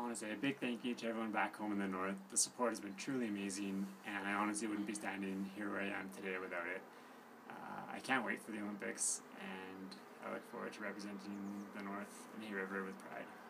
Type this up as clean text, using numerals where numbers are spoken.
want to say a big thank you to everyone back home in the north. The support has been truly amazing, and I honestly wouldn't be standing here where I am today without it. I can't wait for the Olympics, and I look forward to representing the North and the River with pride.